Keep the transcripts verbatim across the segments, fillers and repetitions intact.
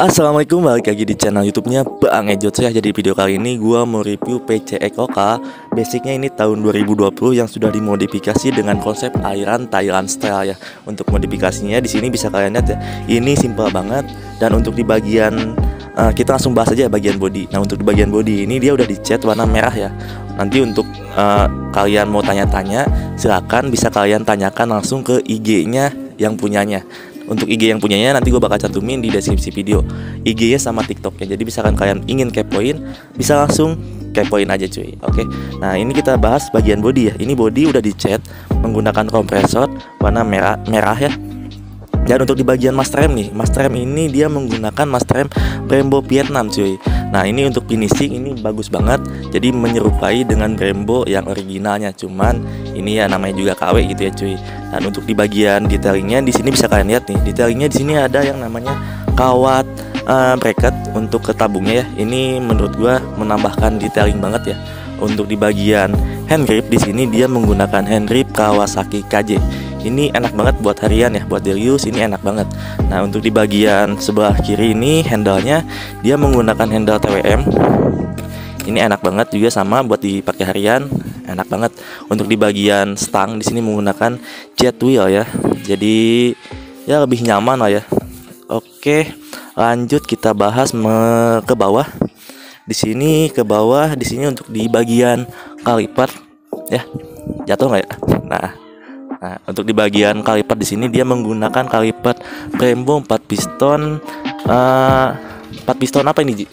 Assalamualaikum, balik lagi di channel YouTube-nya Bang Ejot ya. Jadi video kali ini gua mau review P C X Oka. Basicnya ini tahun dua ribu dua puluh yang sudah dimodifikasi dengan konsep airan Thailand style ya. Untuk modifikasinya di sini bisa kalian lihat ya. Ini simple banget, dan untuk di bagian uh, kita langsung bahas aja bagian body. Nah, untuk di bagian body ini dia udah dicat warna merah ya. Nanti untuk uh, kalian mau tanya-tanya, silakan bisa kalian tanyakan langsung ke I G-nya yang punyanya. Untuk I G yang punyanya nanti gue bakal cantumin di deskripsi video, I G-nya sama TikTok-nya. Jadi misalkan kalian ingin kepoin, bisa langsung kepoin aja cuy. Oke. Nah, ini kita bahas bagian body ya. Ini body udah dicat menggunakan kompresor warna merah merah ya. Dan untuk di bagian master rem nih, master rem ini dia menggunakan master rem Brembo Vietnam cuy. Nah, ini untuk finishing ini bagus banget. Jadi menyerupai dengan Brembo yang originalnya. Cuman ini ya namanya juga K W gitu ya cuy. Dan untuk di bagian detailingnya di sini bisa kalian lihat nih. Detailingnya di sini ada yang namanya kawat uh, bracket untuk ke tabungnya ya. Ini menurut gua menambahkan detailing banget ya. Untuk di bagian hand grip di sini dia menggunakan hand grip Kawasaki K J. Ini enak banget buat harian ya, buat daily use ini enak banget. Nah, untuk di bagian sebelah kiri ini handle-nya dia menggunakan handle T W M. Ini enak banget juga sama buat dipakai harian, enak banget. Untuk di bagian stang di sini menggunakan jet wheel ya. Jadi ya lebih nyaman lah ya. Oke, lanjut kita bahas ke bawah. Di sini ke bawah, di sini untuk di bagian kaliper ya. Jatuh nggak ya? Nah, Nah, untuk di bagian kaliper di sini dia menggunakan kaliper Brembo empat piston. uh, empat piston apa ini, Ji?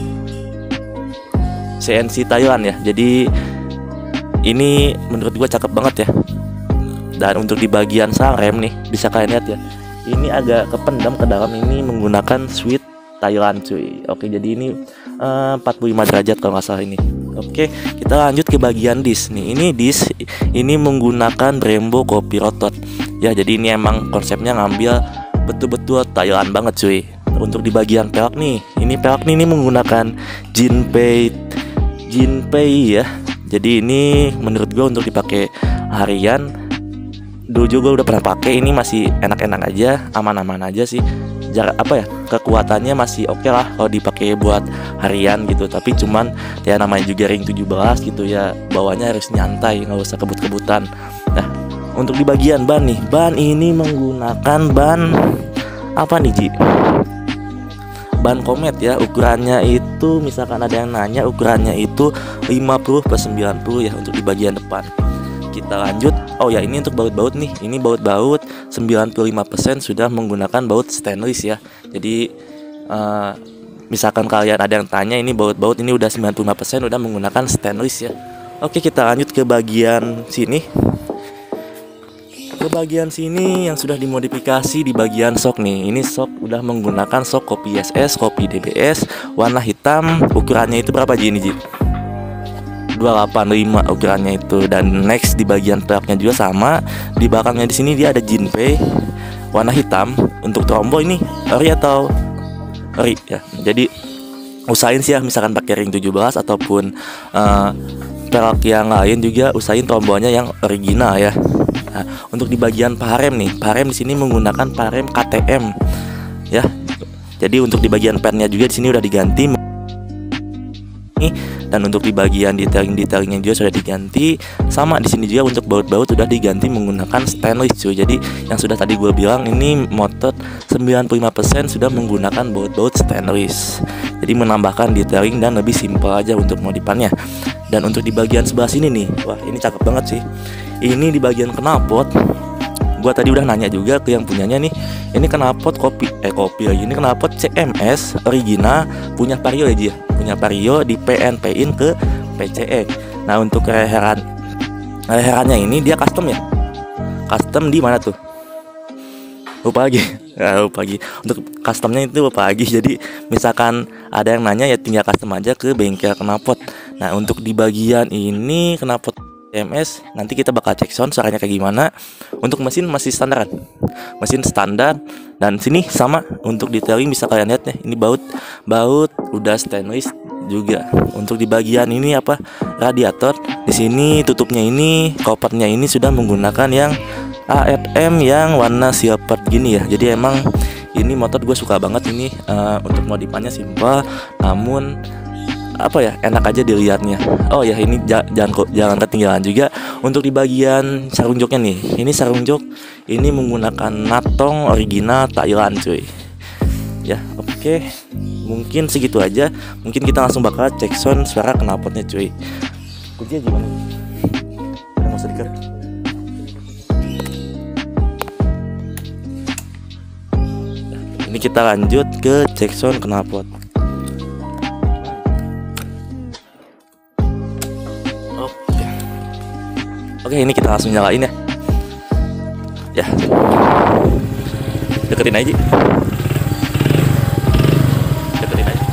C N C Thailand ya. Jadi ini menurut gua cakep banget ya. Dan untuk di bagian sang rem nih bisa kalian lihat ya. Ini agak kependam ke dalam, ini menggunakan switch Thailand cuy. Oke, jadi ini uh, empat puluh lima derajat kalau nggak salah ini. Oke, kita lanjut ke bagian disk nih. Ini disk ini menggunakan Brembo Kopi Rotot. Ya, jadi ini emang konsepnya ngambil betul-betul Thailand banget cuy. Untuk di bagian pelek nih, ini pelek nih ini menggunakan Jinpei Jinpei ya. Jadi ini menurut gue untuk dipakai harian, dulu juga udah pernah pakai, ini masih enak-enak aja, aman-aman aja sih. Jarak apa ya, kekuatannya masih oke okay lah kalau dipakai buat harian gitu. Tapi cuman ya namanya juga ring tujuh belas gitu ya, bawahnya harus nyantai, nggak usah kebut-kebutan. Nah, untuk di bagian ban nih, ban ini menggunakan ban apa nih, Ji? Ban Comet ya. Ukurannya itu misalkan ada yang nanya, ukurannya itu lima puluh per sembilan puluh ya untuk di bagian depan. Kita lanjut. Oh ya, ini untuk baut-baut nih. Ini baut-baut sembilan puluh lima persen sudah menggunakan baut stainless ya. Jadi uh, misalkan kalian ada yang tanya, ini baut-baut ini udah sembilan puluh lima persen udah menggunakan stainless ya. Oke, kita lanjut ke bagian sini. Ke bagian sini yang sudah dimodifikasi di bagian shock nih. Ini shock udah menggunakan shock Kopi S S, Kopi D B S, warna hitam. Ukurannya itu berapa Ji ini, Ji? dua delapan lima ukurannya itu. Dan next di bagian peleknya juga sama. Di belakangnya di sini dia ada Jinpei warna hitam. Untuk trombo ini ori atau ori ya. Jadi usahain sih ya, misalkan pakai ring tujuh belas ataupun uh, pelek yang lain juga usahain trombonya yang original ya. Nah, untuk di bagian parem nih, parem di sini menggunakan parem K T M ya. Jadi untuk di bagian pennya juga di sini udah diganti. Dan untuk di bagian detailing-detailingnya juga sudah diganti. Sama di sini juga untuk baut-baut sudah diganti menggunakan stainless cuy. Jadi yang sudah tadi gue bilang, ini motor sembilan puluh lima persen sudah menggunakan baut-baut stainless. Jadi menambahkan detailing dan lebih simpel aja untuk modifannya. Dan untuk di bagian sebelah sini nih, wah ini cakep banget sih. Ini di bagian knalpot, gua tadi udah nanya juga ke yang punyanya nih. Ini knalpot kopi eh kopi lagi. Ini knalpot C M S original punya Vario aja. Punya Vario di P N P-in ke P C X. Nah, untuk leheran leherannya ini dia custom ya. Custom di mana tuh? Lupa lagi. Ya, lupa lagi. Untuk customnya itu lupa lagi. Jadi misalkan ada yang nanya ya tinggal custom aja ke bengkel knalpot. Nah, untuk di bagian ini knalpot C M S nanti kita bakal cek sound suaranya kayak gimana. Untuk mesin masih standar, mesin standar. Dan sini sama untuk detailing bisa kalian lihat nih, ini baut baut udah stainless juga. Untuk di bagian ini apa, radiator di sini tutupnya ini, kopernya ini sudah menggunakan yang A F M yang warna silver gini ya. Jadi emang Ini motor gue suka banget ini. Uh, untuk modifannya simpel, namun apa ya, enak aja dilihatnya. Oh ya, ini j- jangan kok jangan ketinggalan juga untuk di bagian sarung joknya nih. Ini sarung jok ini menggunakan natong original Thailand cuy. Ya, oke. Okay. Mungkin segitu aja. Mungkin kita langsung bakal cek sound suara knalpotnya cuy. Kuncinya gimana? Mau sedikit. Ini kita lanjut ke cek sound knalpot. Oke, ini kita langsung nyalain ya. Ya, deketin aja. Deketin aja.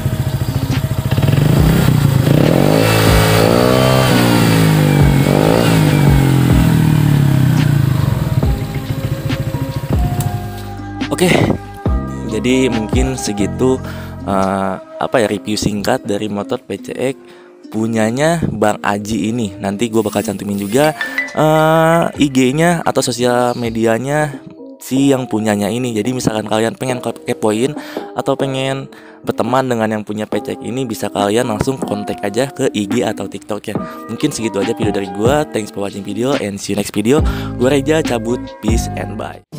Oke, jadi mungkin segitu uh, apa ya review singkat dari motor P C X punyanya Bang Aji ini. Nanti gue bakal cantumin juga uh, I G-nya atau sosial medianya si yang punyanya ini. Jadi misalkan kalian pengen kepoin atau pengen berteman dengan yang punya P C X ini, bisa kalian langsung kontak aja ke I G atau TikTok ya. Mungkin segitu aja video dari gue. Thanks for watching video and see you next video. Gue Reja cabut, peace and bye.